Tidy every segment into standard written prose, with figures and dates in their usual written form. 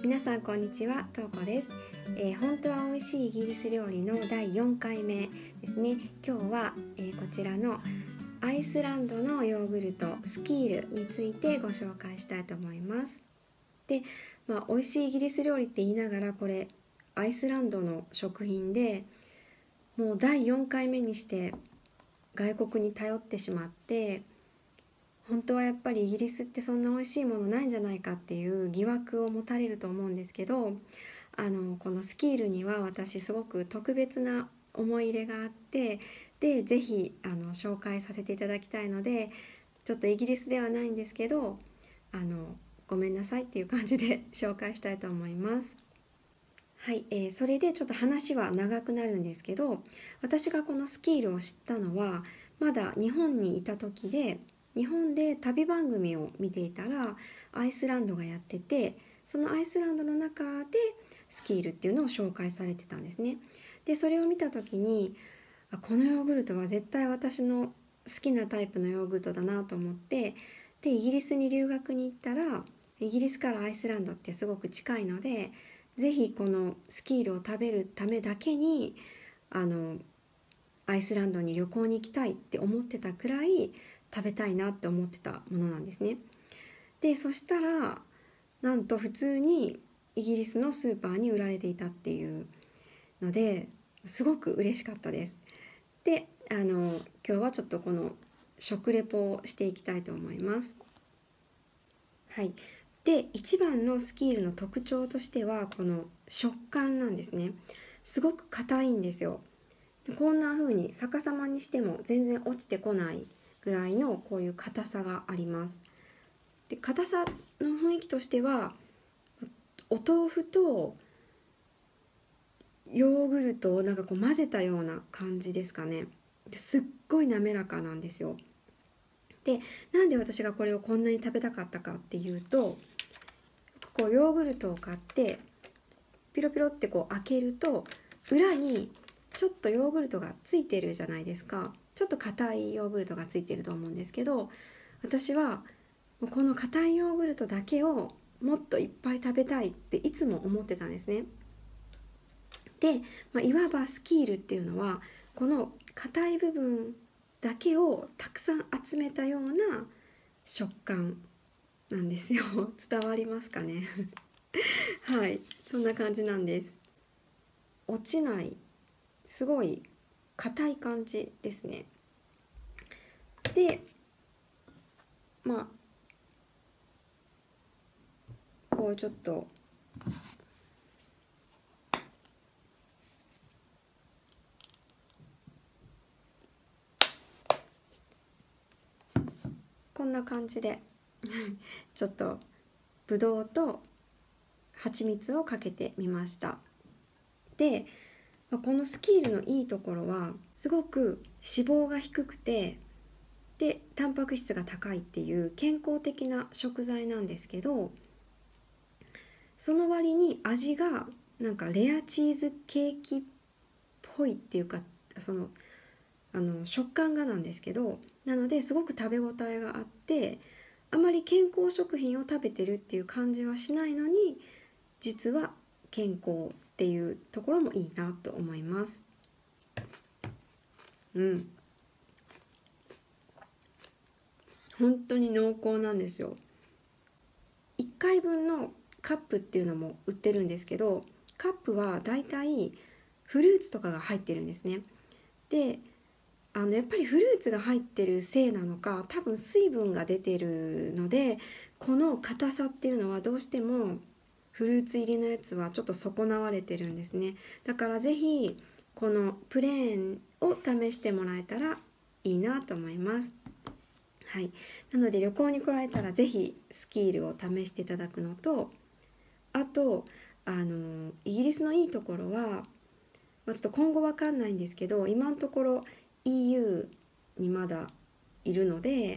皆さんこんにちは、とうこです。本当は美味しいイギリス料理の第4回目ですね。今日は、こちらのアイスランドのヨーグルトスキールについてご紹介したいと思います。で、美味しいイギリス料理って言いながら、これアイスランドの食品で、もう第4回目にして外国に頼ってしまって、本当はやっぱりイギリスってそんな美味しいものないんじゃないかっていう疑惑を持たれると思うんですけど、このスキールには私すごく特別な思い入れがあって、でぜひ紹介させていただきたいので、ちょっとイギリスではないんですけど、ごめんなさいっていう感じで紹介したいと思います。はい、それでちょっと話は長くなるんですけど、私がこのスキールを知ったのはまだ日本にいた時で、日本で旅番組を見ていたらアイスランドがやってて、そのアイスランドの中でスキールっていうのを紹介されてたんですね。でそれを見た時に、このヨーグルトは絶対私の好きなタイプのヨーグルトだなと思って、でイギリスに留学に行ったら、イギリスからアイスランドってすごく近いので、ぜひこのスキールを食べるためだけにアイスランドに旅行に行きたいって思ってたくらい食べたいなって思ってたものなんですね。でそしたらなんと普通にイギリスのスーパーに売られていたっていうのですごく嬉しかったです。で今日はちょっとこの食レポをしていきたいと思います。はい、で一番のスキールの特徴としてはこの食感なんですね。すごく硬いんですよ。こんな風に逆さまにしても全然落ちてこないぐらいのこういう硬さがあります。で硬さの雰囲気としては、お豆腐とヨーグルトをなんかこう混ぜたような感じですかね。ですっごい滑らかなんですよ。でなんで私がこれをこんなに食べたかったかっていうと、こうヨーグルトを買ってピロピロってこう開けると、裏にちょっとヨーグルトがついてるじゃないですか。ちょっと硬いヨーグルトがついてると思うんですけど、私はこの硬いヨーグルトだけをもっといっぱい食べたいっていつも思ってたんですね。で、いわばスキールっていうのはこの硬い部分だけをたくさん集めたような食感なんですよ。伝わりますかね。はい、そんな感じなんです。落ちない、すごい硬い感じですね。でこうちょっとこんな感じでちょっとぶどうと蜂蜜をかけてみました。でこのスキールのいいところはすごく脂肪が低くて、でタンパク質が高いっていう健康的な食材なんですけど、その割に味がなんかレアチーズケーキっぽいっていうか、その食感がなんですけど、なのですごく食べ応えがあって、あまり健康食品を食べてるっていう感じはしないのに、実は健康っていうところもいいなと思います。本当に濃厚なんですよ。1回分のカップっていうのも売ってるんですけど、カップはだいたいフルーツとかが入ってるんですね。でやっぱりフルーツが入ってるせいなのか、多分水分が出てるので、この硬さっていうのはどうしてもフルーツ入りのやつはちょっと損なわれてるんですね。だからぜひこのプレーンを試してもらえたらいいなと思います。はい、なので旅行に来られたらぜひスキールを試していただくのと、あとイギリスのいいところは、ちょっと今後わかんないんですけど、今のところ EU にまだいるので、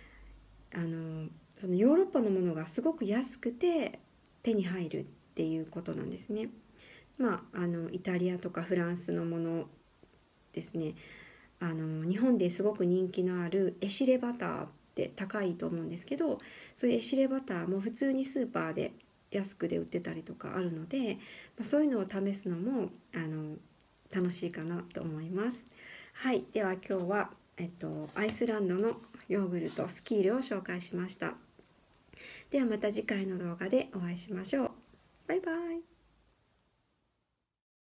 そのヨーロッパのものがすごく安くて手に入るっていうことなんですね。イタリアとかフランスのものですね。日本ですごく人気のあるエシレバターって高いと思うんですけど、そういうエシレバターも普通にスーパーで安くで売ってたりとかあるので、そういうのを試すのも楽しいかなと思います。はい、では今日は、アイスランドのヨーグルトスキールを紹介しました。ではまた次回の動画でお会いしましょう。バイバイ。